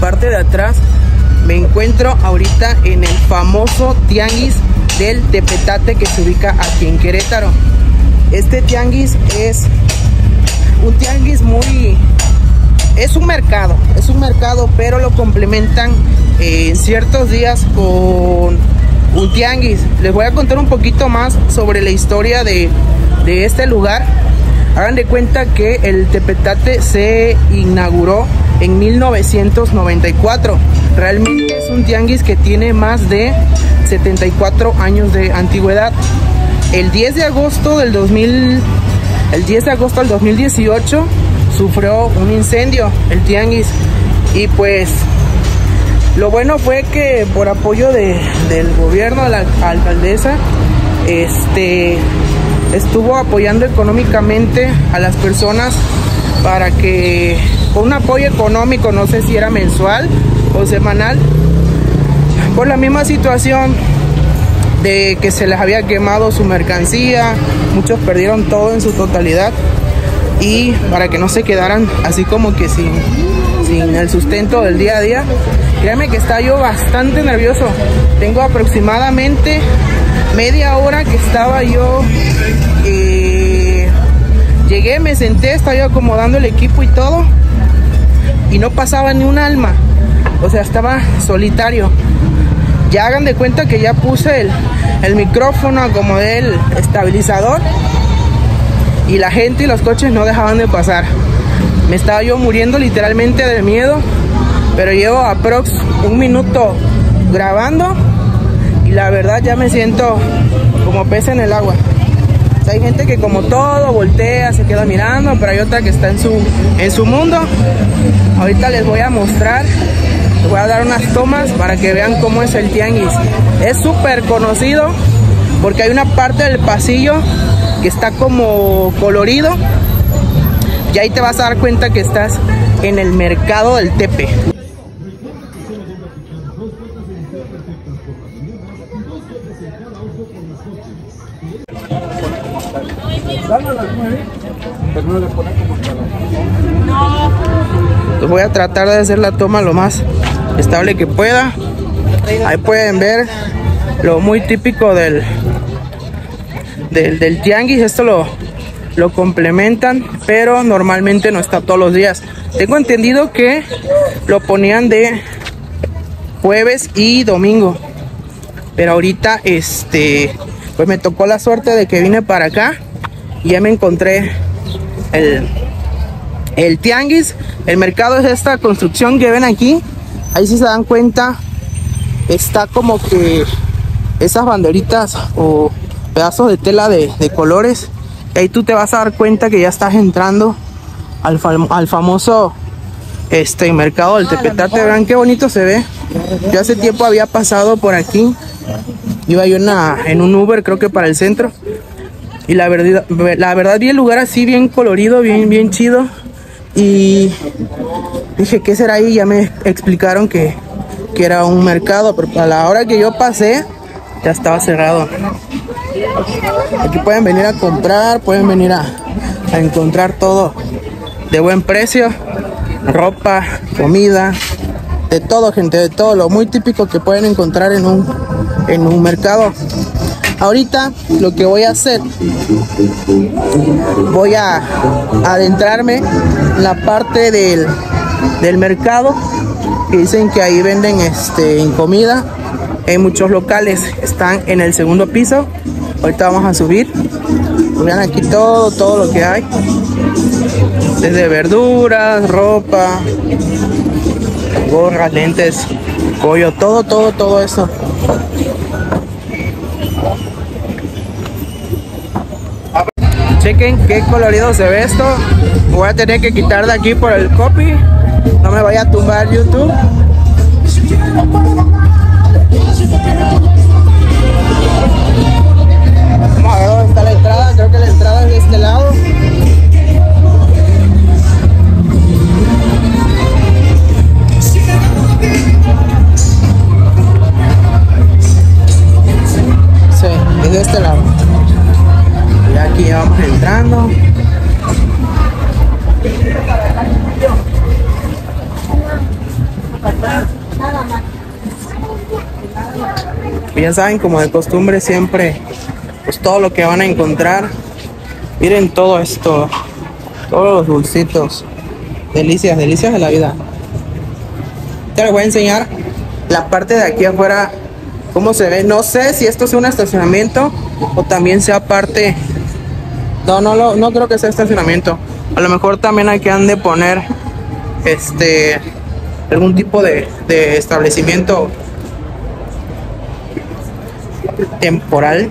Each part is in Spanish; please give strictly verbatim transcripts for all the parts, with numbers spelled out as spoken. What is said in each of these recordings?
parte de atrás me encuentro ahorita en el famoso tianguis del Tepetate que se ubica aquí en Querétaro. Este tianguis es un tianguis muy... es un mercado, es un mercado, pero lo complementan en eh, ciertos días con un tianguis. Les voy a contar un poquito más sobre la historia de, de este lugar. Hagan de cuenta que el Tepetate se inauguró en mil novecientos noventa y cuatro. Realmente es un tianguis que tiene más de setenta y cuatro años de antigüedad. El diez de agosto del dos mil, el diez de agosto del dos mil dieciocho sufrió un incendio el tianguis, y pues lo bueno fue que por apoyo de, del gobierno, de la alcaldesa, este estuvo apoyando económicamente a las personas para que, con un apoyo económico, no sé si era mensual o semanal, por la misma situación de que se les había quemado su mercancía, muchos perdieron todo en su totalidad, y para que no se quedaran así como que sin, sin el sustento del día a día. Créanme que estaba yo bastante nervioso. Tengo aproximadamente media hora que estaba yo, eh, llegué, me senté, estaba yo acomodando el equipo y todo, y no pasaba ni un alma, o sea, estaba solitario. Ya hagan de cuenta que ya puse el, el micrófono, acomodé el estabilizador, y la gente y los coches no dejaban de pasar. Me estaba yo muriendo literalmente de miedo, pero llevo aprox un minuto grabando y la verdad ya me siento como pez en el agua. O sea, hay gente que como todo voltea, se queda mirando, pero hay otra que está en su, en su mundo. Ahorita les voy a mostrar, les voy a dar unas tomas para que vean cómo es el tianguis. Es súper conocido porque hay una parte del pasillo que está como colorido, y ahí te vas a dar cuenta que estás en el mercado del Tepe. Entonces voy a tratar de hacer la toma lo más estable que pueda. Ahí pueden ver lo muy típico del Del, del tianguis. Esto lo, lo complementan, pero normalmente no está todos los días. Tengo entendido que lo ponían de jueves y domingo, pero ahorita este pues me tocó la suerte de que vine para acá y ya me encontré el, el tianguis. El mercado es esta construcción que ven aquí. Ahí, si se dan cuenta, está como que esas banderitas o pedazos de tela de, de colores, y ahí tú te vas a dar cuenta que ya estás entrando al, fam al famoso este mercado del Tepetate. Vean qué bonito se ve. Yo hace tiempo había pasado por aquí, iba yo una, en un Uber, creo que para el centro, y la verdad, la verdad vi el lugar así bien colorido, bien, bien chido, y dije, ¿qué será ahí? Ya me explicaron que, que era un mercado, pero a la hora que yo pasé ya estaba cerrado. Aquí pueden venir a comprar, pueden venir a, a encontrar todo de buen precio, ropa, comida, de todo, gente, de todo, lo muy típico que pueden encontrar en un, en un mercado. Ahorita lo que voy a hacer, voy a adentrarme en la parte del, del mercado, que dicen que ahí venden este, en comida. Hay muchos locales, están en el segundo piso. Ahorita vamos a subir. Vean aquí todo, todo lo que hay. Desde verduras, ropa, gorras, lentes, pollo, todo, todo, todo eso. Chequen qué colorido se ve esto. Voy a tener que quitar de aquí por el copy. No me vaya a tumbar YouTube. Vamos a ver dónde está la entrada. Creo que la entrada es de este lado. Sí, es de este lado. Y aquí ya vamos entrando. Ya saben, como de costumbre siempre, pues todo lo que van a encontrar. Miren todo esto, todos los dulcitos, delicias, delicias de la vida. Te les voy a enseñar la parte de aquí afuera, cómo se ve. No sé si esto sea un estacionamiento o también sea parte. No, no, lo, no creo que sea estacionamiento. A lo mejor también hay que han de poner este algún tipo de, de establecimiento temporal.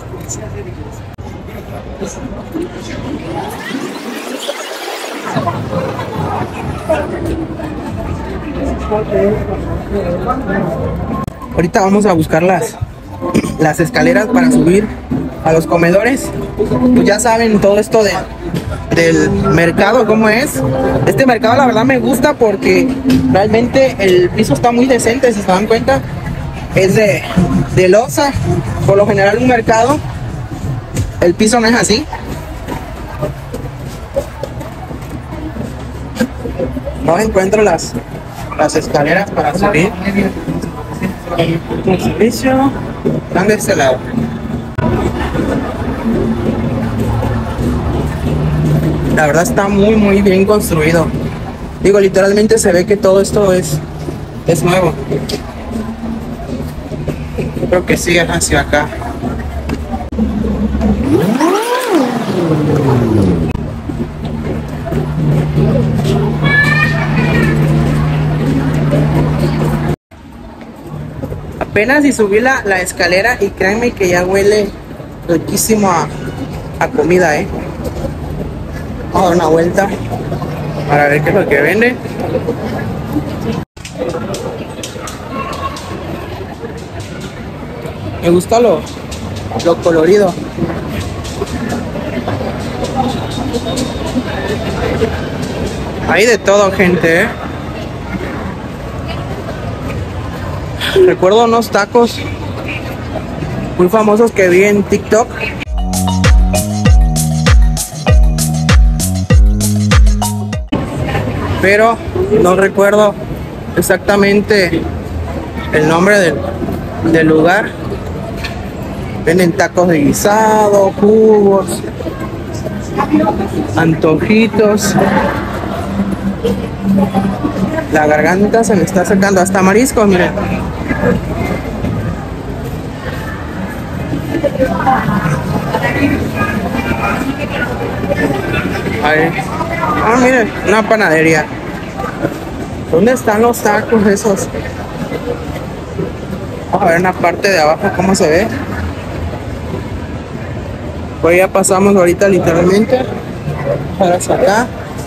Ahorita vamos a buscar las, las escaleras para subir a los comedores. Pues ya saben todo esto de, del mercado, cómo es. Este mercado la verdad me gusta porque realmente el piso está muy decente, si se dan cuenta. Es de, de losa. Por lo general un mercado, el piso no es así. No encuentro las, las escaleras para subir. El servicio están de este lado. La verdad está muy muy bien construido. Digo, literalmente se ve que todo esto es, es nuevo. Yo creo que sigue hacia acá. Apenas y subí la, la escalera y créanme que ya huele riquísimo a, a comida, eh. Vamos a dar una vuelta para ver qué es lo que vende. Me gusta lo, lo colorido. Hay de todo, gente, ¿eh? Recuerdo unos tacos muy famosos que vi en TikTok. Pero no recuerdo exactamente el nombre del, del lugar. Venden tacos de guisado, jugos, antojitos. La garganta se me está sacando, hasta mariscos, miren. Ahí. Ah, miren, una panadería. ¿Dónde están los tacos esos? Vamos a ver en la parte de abajo cómo se ve. Pues ya pasamos ahorita literalmente para acá.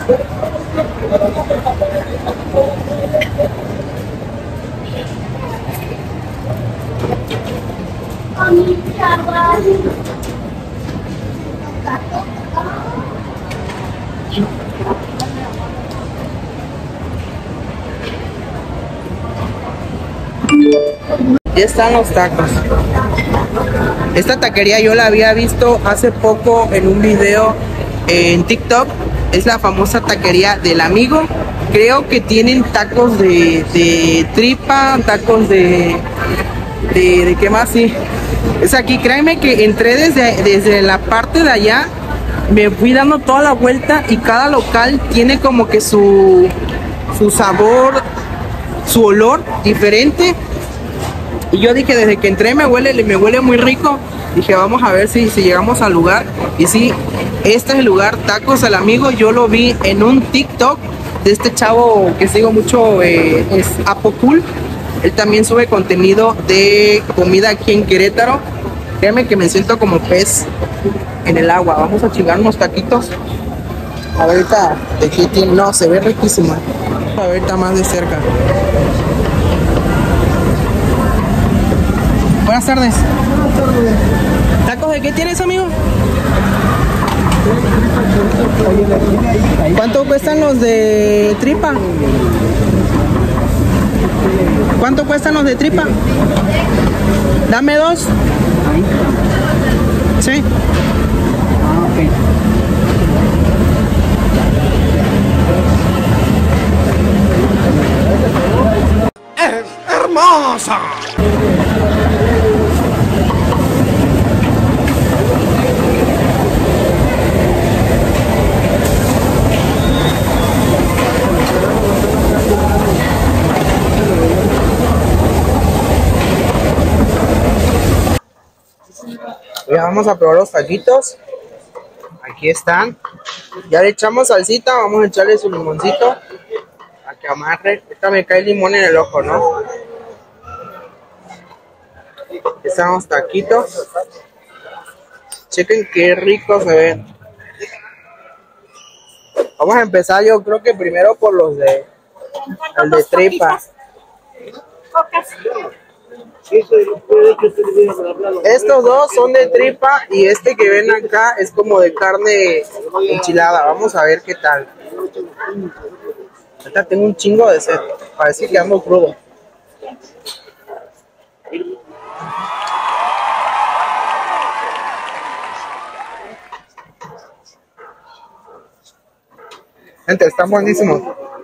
Ya están los tacos. Esta taquería yo la había visto hace poco en un video en TikTok. Es la famosa taquería del amigo. Creo que tienen tacos de, de tripa, tacos de, de... ¿De qué más? Sí. Es aquí, créanme que entré desde, desde la parte de allá. Me fui dando toda la vuelta y cada local tiene como que su, su sabor, su olor diferente. Y yo dije, desde que entré me huele, me huele muy rico. Dije, vamos a ver si, si llegamos al lugar. Y sí, este es el lugar, Tacos del Amigo. Yo lo vi en un TikTok de este chavo que sigo mucho, eh, es Apocool. Él también sube contenido de comida aquí en Querétaro. Créeme que me siento como pez en el agua. Vamos a chingar unos taquitos. A ver ahorita de qué tiene. No, se ve riquísima. A ver ahorita más de cerca. Buenas tardes. ¿Tacos de qué tienes, amigo? ¿Cuánto cuestan los de tripa? ¿Cuánto cuestan los de tripa? Dame dos. Sí. ¡Es hermosa! Ya vamos a probar los taquitos. Aquí están. Ya le echamos salsita, vamos a echarle su limoncito para que amarre. Esta me cae limón en el ojo, ¿no? Aquí están los taquitos. Chequen qué rico se ven. Vamos a empezar, yo creo que primero por los de el de tripa. Estos dos son de tripa y este que ven acá es como de carne enchilada. Vamos a ver qué tal. Ahorita tengo un chingo de sed. Parece que ando crudo. Gente, están buenísimos.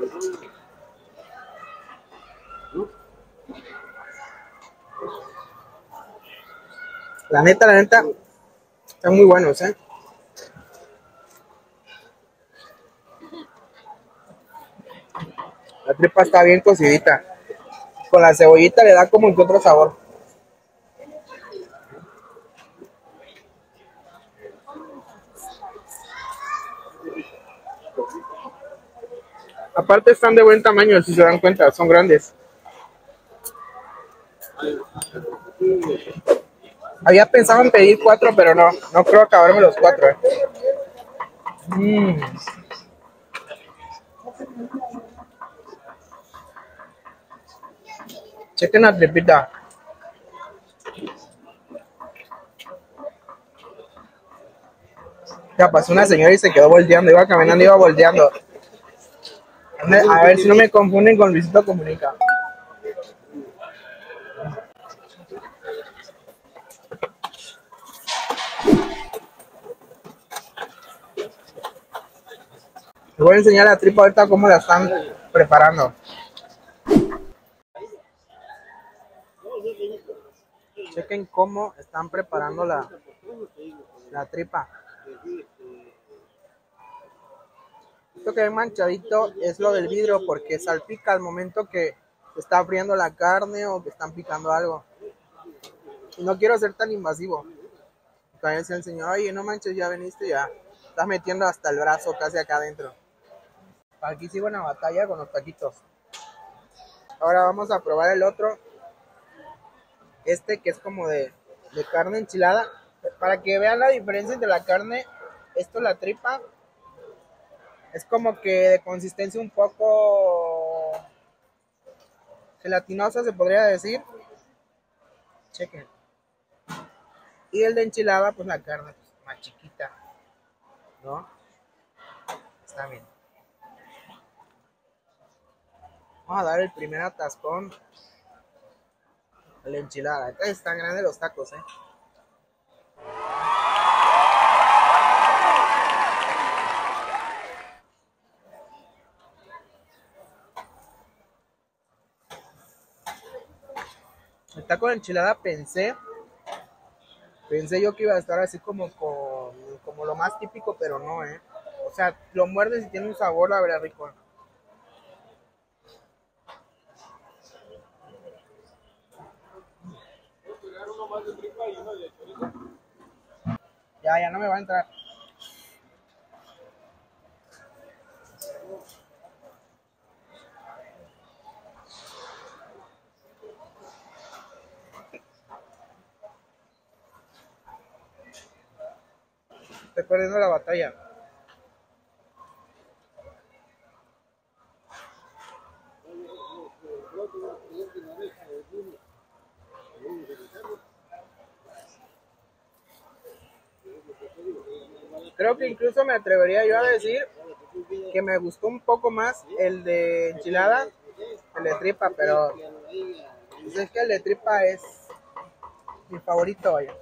La neta, la neta, están muy buenos, ¿eh? La tripa está bien cocidita. Con la cebollita le da como que otro sabor. Aparte están de buen tamaño, si se dan cuenta, son grandes. Había pensado en pedir cuatro, pero no, no creo acabarme los cuatro, ¿eh? Mm. Chequen la tripita. Ya pasó una señora y se quedó volteando, iba caminando, iba volteando. A ver si no me confunden con Luisito Comunica. Les voy a enseñar la tripa ahorita cómo la están preparando. Chequen cómo están preparando la, la tripa. Esto que ven manchadito es lo del vidrio porque salpica al momento que se está abriendo la carne o que están picando algo. Y no quiero ser tan invasivo. También decía el señor, oye, no manches, ya veniste, ya estás metiendo hasta el brazo casi acá adentro. Aquí sigo en la batalla con los taquitos. Ahora vamos a probar el otro. Este que es como de, de carne enchilada. Para que vean la diferencia entre la carne, esto la tripa. Es como que de consistencia un poco gelatinosa, se podría decir. Chequen. Y el de enchilada, pues la carne pues, más chiquita, ¿no? Está bien. Vamos a dar el primer atascón a la enchilada. Entonces están grandes los tacos, ¿eh? El taco de enchilada pensé, pensé yo que iba a estar así como con, como lo más típico, pero no, ¿eh? O sea, lo muerdes y tiene un sabor, la verdad, rico. Ya, ya no me va a entrar. Estoy perdiendo la batalla. Creo que incluso me atrevería yo a decir que me gustó un poco más el de enchilada, el de tripa, pero pues es que el de tripa es mi favorito, vaya.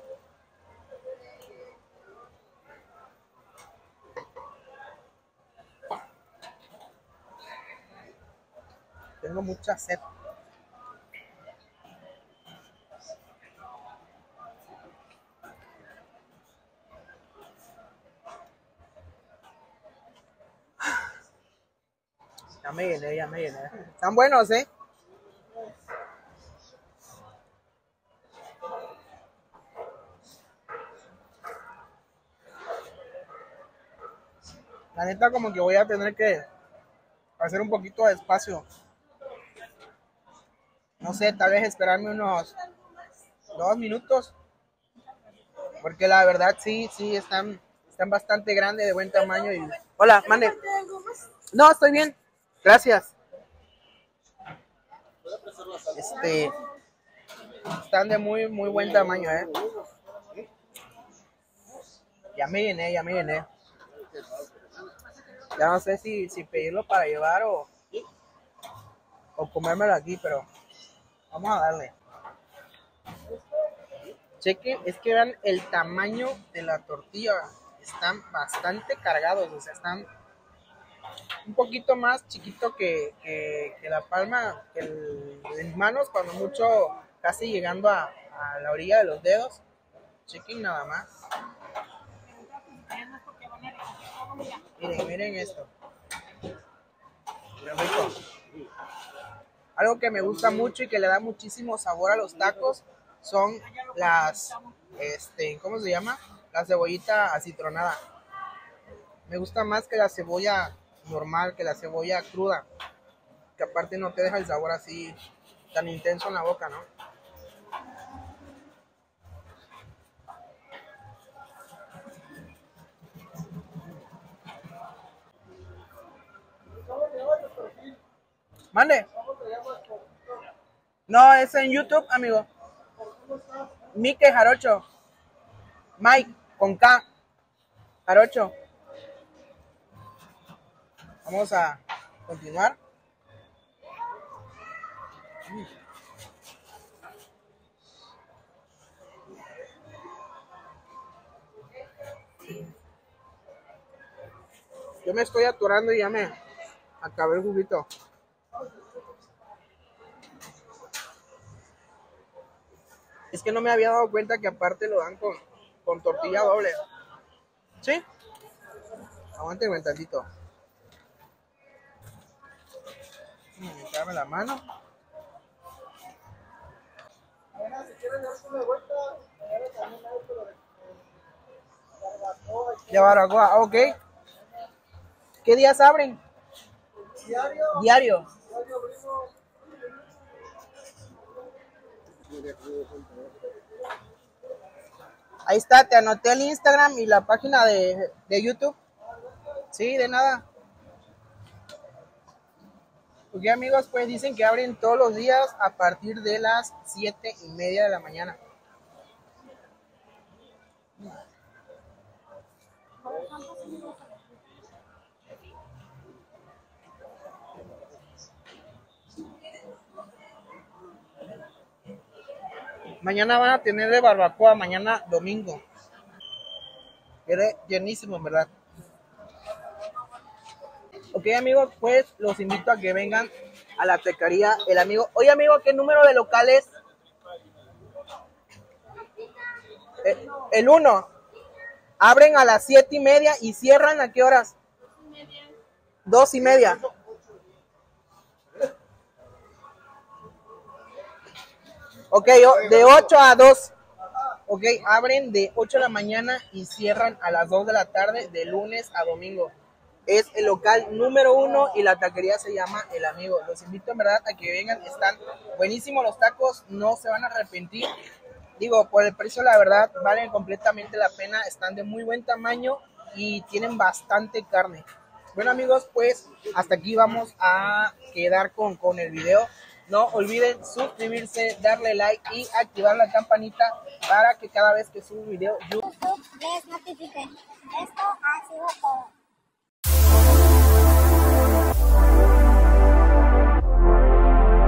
Tengo mucha sed. Ya me llené, ya me llené. Están buenos, ¿eh? La neta como que voy a tener que hacer un poquito de espacio. No sé, tal vez esperarme unos dos minutos. Porque la verdad sí, sí, están, están bastante grandes, de buen tamaño. Y... Hola, mande. No, estoy bien. Gracias. Este, están de muy, muy buen tamaño, ¿eh? Ya me llené, ya me llené. Ya no sé si, si pedirlo para llevar o, o comérmelo aquí, pero vamos a darle. Chequen, es que vean el tamaño de la tortilla. Están bastante cargados, o sea, están un poquito más chiquito que, que, que la palma, que el, en manos, cuando mucho, casi llegando a, a la orilla de los dedos. Chequen nada más. Miren, miren esto. Muy rico. Algo que me gusta mucho y que le da muchísimo sabor a los tacos son las, este, ¿cómo se llama? La cebollita acitronada. Me gusta más que la cebolla normal, que la cebolla cruda, que aparte no te deja el sabor así tan intenso en la boca, ¿no? Mande. No, es en YouTube, amigo. Mike Jarocho. Mike, con K. Jarocho. Vamos a continuar. Yo me estoy aturando y ya me acabé el juguito. Es que no me había dado cuenta que aparte lo dan con, con tortilla doble. ¿Sí? Aguántenme un tantito. Dame la mano. De barbacoa, ok. ¿Qué días abren? Diario. Diario. Ahí está, te anoté el Instagram y la página de, de YouTube. Sí, de nada. Ok, amigos, pues dicen que abren todos los días a partir de las siete y media de la mañana. Mañana van a tener de barbacoa, mañana domingo. Quedé llenísimo, en verdad. Ok, amigos, pues los invito a que vengan a la taquería El Amigo. Oye, amigo, ¿qué número de local es? El uno. Abren a las siete y media y cierran ¿a qué horas? Dos y media. Ok, de ocho a dos. Ok, abren de ocho de la mañana y cierran a las dos de la tarde, de lunes a domingo. Es el local número uno y la taquería se llama El Amigo. Los invito en verdad a que vengan, están buenísimos los tacos, no se van a arrepentir. Digo, por el precio la verdad valen completamente la pena, están de muy buen tamaño y tienen bastante carne. Bueno, amigos, pues hasta aquí vamos a quedar con, con el video. No olviden suscribirse, darle like y activar la campanita para que cada vez que subo un video YouTube les notifique. Esto ha sido todo.